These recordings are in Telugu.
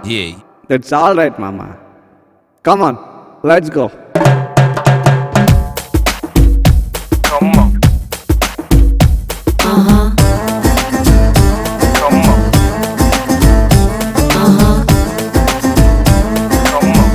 Yeah. That's all right, mama. Come on, let's go. Come on. Come on. Come on.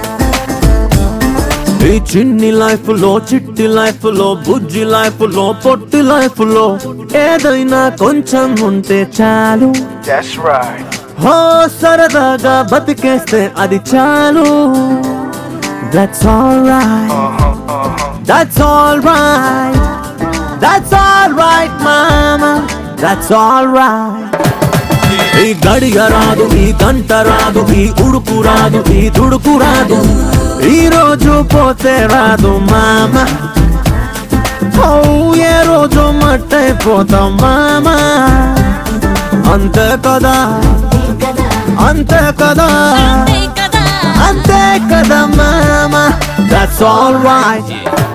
ఈ చిన్ని లైఫ్ లో చిట్టి లైఫ్ లో బుజ్జి లైఫ్ లో పొట్టి లైఫ్ లో ఏదైనా కొంచెం ఉంటే చాలు. That's right. హో సరదాగా బతికేస్తే అది చాలు. That's alright. That's alright. That's alright, mama. That's alright. ఈ గడియ రాదు, ఈ గంట రాదు, ఈ ఉడుకు రాదు, ఈ దుడుకు రాదు, ఈ రోజు పోతే రాదు మామ. ఓ ఏ రోజు మట్టైపోతాం మామ. అంతే కదా, అంతే కదా, అంతే కదా మామ. That's alright.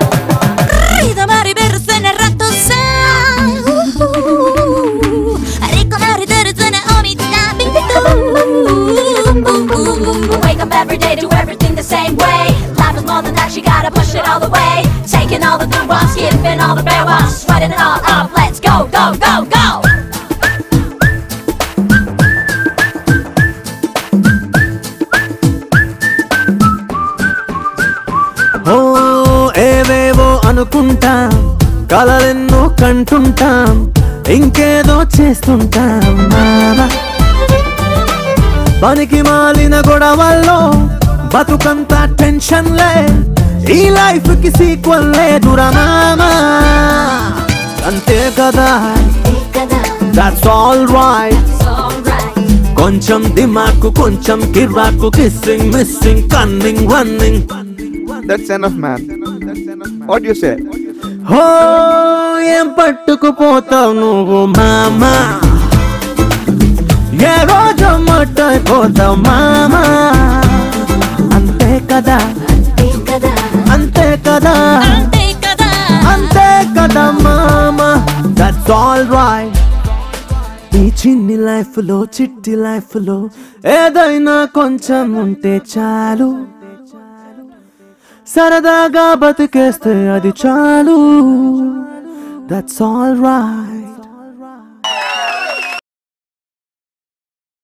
Wake up every day, do everything the same way. Life is more than that, you gotta push it all the way. Taking all the good ones, skipping all the bad ones, sweating it all up. Let's go, go, go, go. ఓ ఏవేవో అనుకుంటాం, కలలెన్నో కంటుంటాం, ఇంకేదో చేస్తుంటాం మామ. పనికి మాలిన గొడవల్లో బతుకంతా టెన్షన్లే, ఈ లైఫ్ కి సీక్వెల్ లేదురా మామ. అంతే కదా, that's all right. కొంచెం దిమాకు, కొంచెం కిర్వాకు, kissing missing cunning running. That's enough, man. What do you say? హో ఏం పట్టుకుపోతావు నువ్వు మామ. ఏ రోజు మట్టైపోతావు మామ. అంతే కదా, అంతే కదా, అంతే కదా మామ. That's all right. ఈ చిన్ని లైఫ్ లో చిట్టి లైఫ్ లో ఏదైనా కొంచెం ఉంటే చాలు. సరదాగా బతికేస్తే అది చాలు. That's all right.